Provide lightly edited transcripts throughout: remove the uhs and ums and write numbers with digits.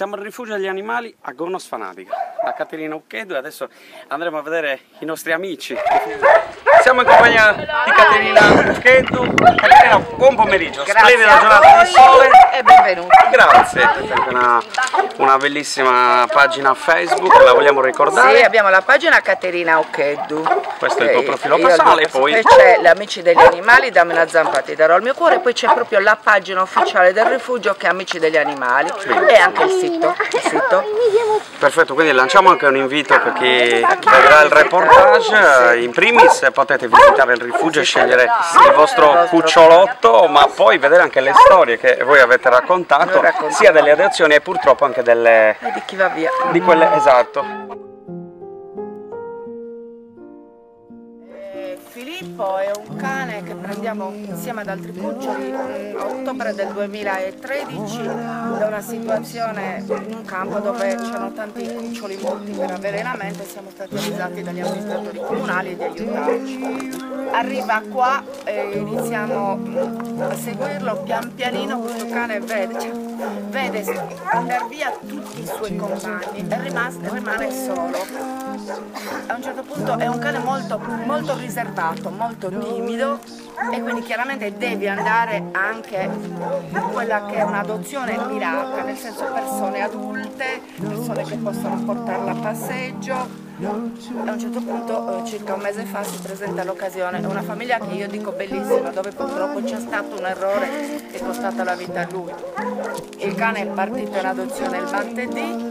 Siamo al rifugio degli animali a Gornos Fanatica, da Caterina Ucchedu, e adesso andremo a vedere i nostri amici. Siamo in compagnia di Caterina Ucchedu. Caterina, buon pomeriggio, splendida giornata di sole e benvenuti. Grazie, una bellissima pagina Facebook, la vogliamo ricordare? Sì, abbiamo la pagina Caterina Ucchedu. Questo è il tuo profilo personale, poi c'è gli Amici degli Animali, dammi una zampa ti darò il mio cuore, poi c'è proprio la pagina ufficiale del rifugio che è Amici degli Animali e anche il sito. Perfetto, quindi lanciamo anche un invito per chi vedrà il reportage. In primis potete visitare il rifugio e scegliere il vostro cucciolotto, ma poi vedere anche le storie che voi avete raccontato, sia delle adozioni e purtroppo anche delle... di chi va via. Di quelle, esatto. Filippo è un cane che prendiamo insieme ad altri cuccioli a ottobre del 2013 da una situazione in un campo dove c'erano tanti cuccioli morti per avvelenamento e siamo stati avvisati dagli amministratori comunali di aiutarci. Arriva qua e iniziamo a seguirlo pian pianino. Questo cane vede andare via tutti i suoi compagni e rimane solo. A un certo punto è un cane molto riservato, molto timido, e quindi chiaramente devi andare anche in quella che è un'adozione mirata, nel senso persone adulte, persone che possono portarla a passeggio. A un certo punto, circa un mese fa, si presenta l'occasione, una famiglia che io dico bellissima, dove purtroppo c'è stato un errore che è costata la vita a lui. Il cane è partito in adozione il martedì,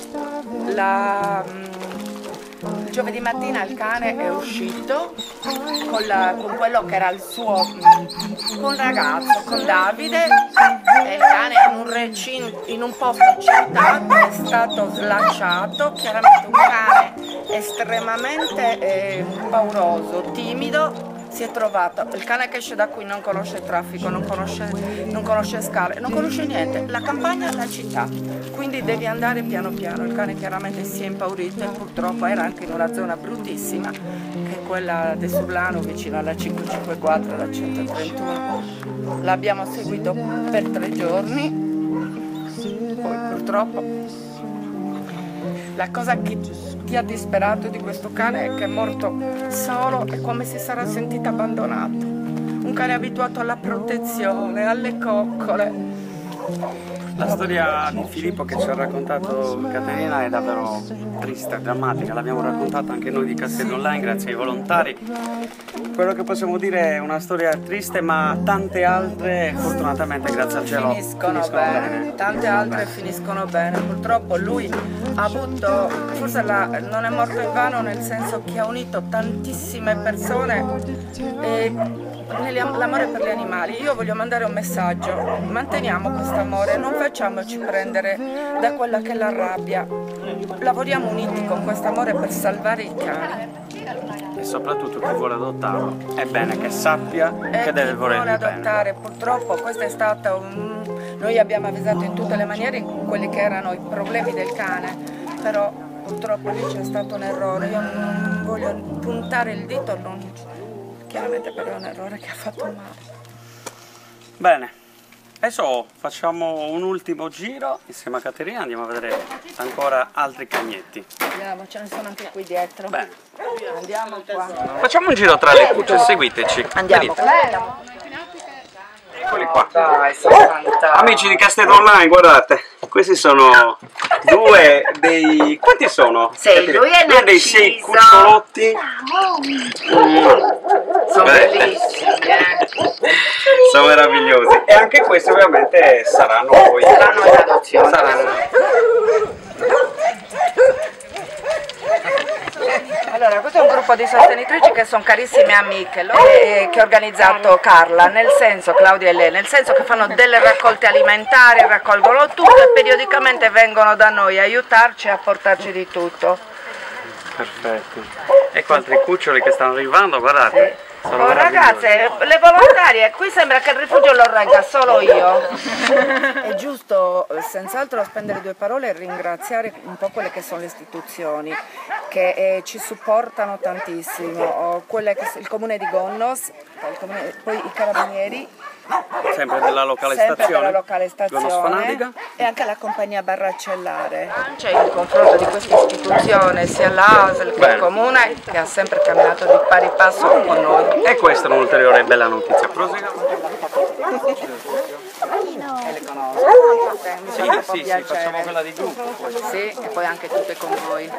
il giovedì mattina il cane è uscito con quello che era il suo con ragazzo, con Davide, e il cane in un posto accidentato è stato slacciato. Chiaramente un cane estremamente pauroso, timido. Si è trovato, il cane che esce da qui non conosce il traffico, non conosce scale, non conosce niente, la campagna, la città, quindi devi andare piano piano. Il cane chiaramente si è impaurito e purtroppo era anche in una zona bruttissima, che è quella di Surlano, vicino alla 554, alla 131. L'abbiamo seguito per 3 giorni, poi purtroppo la cosa che ti ha disperato di questo cane è che è morto solo e come si sarà sentito abbandonato. Un cane abituato alla protezione, alle coccole. La storia di Filippo che ci ha raccontato Caterina è davvero triste, drammatica, l'abbiamo raccontata anche noi di Cassedo Online grazie ai volontari. Quello che possiamo dire è una storia triste, ma tante altre fortunatamente grazie al cielo finiscono bene. Tante altre finiscono bene. Purtroppo lui ha avuto, forse non è morto invano, nel senso che ha unito tantissime persone nell'amore per gli animali. Io voglio mandare un messaggio: manteniamo questo amore, non facciamoci prendere da quella che è la rabbia, lavoriamo uniti con questo amore per salvare i cani. E soprattutto chi vuole adottarlo è bene che sappia che deve volerli adottare bene. Purtroppo questo è stato noi abbiamo avvisato in tutte le maniere in quelli che erano i problemi del cane, però purtroppo lì c'è stato un errore. Io non voglio puntare il dito, chiaramente però è un errore che ha fatto male. Bene, adesso facciamo un ultimo giro insieme a Caterina, andiamo a vedere ancora altri cagnetti. Andiamo, ce ne sono anche qui dietro. Bene. Andiamo qua. Facciamo un giro tra le cucce, seguiteci. Andiamo. Eccoli qua. Amici di Cassedo Online, guardate, questi sono due dei... quanti sono? Sei, lui è due dei 6 cucciolotti. Sono bellissimi, sono meravigliosi. E anche questi ovviamente saranno poi... saranno in adozione. Allora, questo è un gruppo di sostenitrici che sono carissime amiche, che ha organizzato Carla, nel senso, Claudia e lei, nel senso che fanno delle raccolte alimentari, raccolgono tutto e periodicamente vengono da noi a aiutarci e a portarci di tutto. Perfetto. Ecco altri cuccioli che stanno arrivando, guardate. Sì. Oh, ragazze, le volontarie, qui sembra che il rifugio lo regga solo io. È giusto senz'altro spendere 2 parole e ringraziare un po' quelle che sono le istituzioni che ci supportano tantissimo, il comune di Gornos, poi i carabinieri, Sempre della locale sempre stazione? della locale Gonos stazione Fanatica. e anche la compagnia Barracellare. C'è il confronto di questa istituzione, sia l'ASL che il Comune, che ha sempre camminato di pari passo con noi. E questa è un'ulteriore bella notizia. Prosegua. E le conosco. Sì, facciamo quella di gruppo poi. Sì, e poi anche tutte con voi.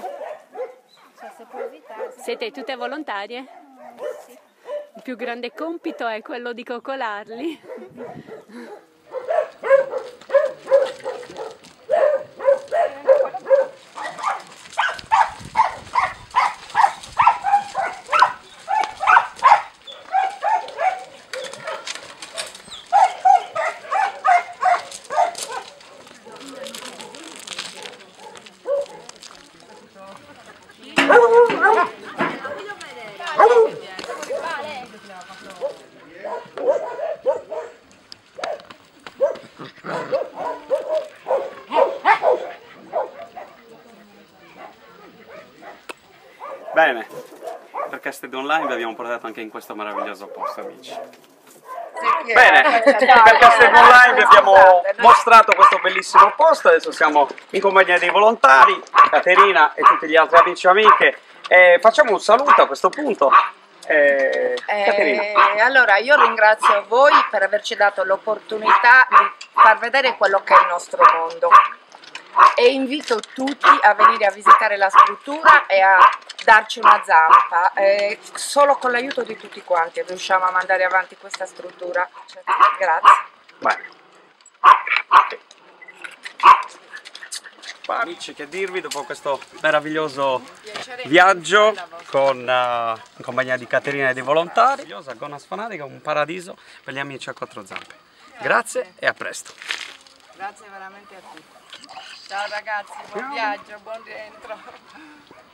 Siete tutte volontarie? Il più grande compito è quello di coccolarli. Bene, per Casted Online vi abbiamo portato anche in questo meraviglioso posto, amici. Bene, per Casted Online vi abbiamo mostrato questo bellissimo posto, adesso siamo in compagnia dei volontari, Caterina e tutti gli altri amici e amiche. Facciamo un saluto a questo punto. Caterina. Allora, io ringrazio voi per averci dato l'opportunità di far vedere quello che è il nostro mondo e invito tutti a venire a visitare la struttura e a darci una zampa. Solo con l'aiuto di tutti quanti riusciamo a mandare avanti questa struttura. Grazie. Bene. Amici, che dirvi dopo questo meraviglioso viaggio in compagnia di Caterina e dei volontari. Gonos Fanatica, un paradiso per gli amici a quattro zampe. Grazie e a presto. Grazie veramente a tutti. Ciao ragazzi, buon viaggio, buon rientro.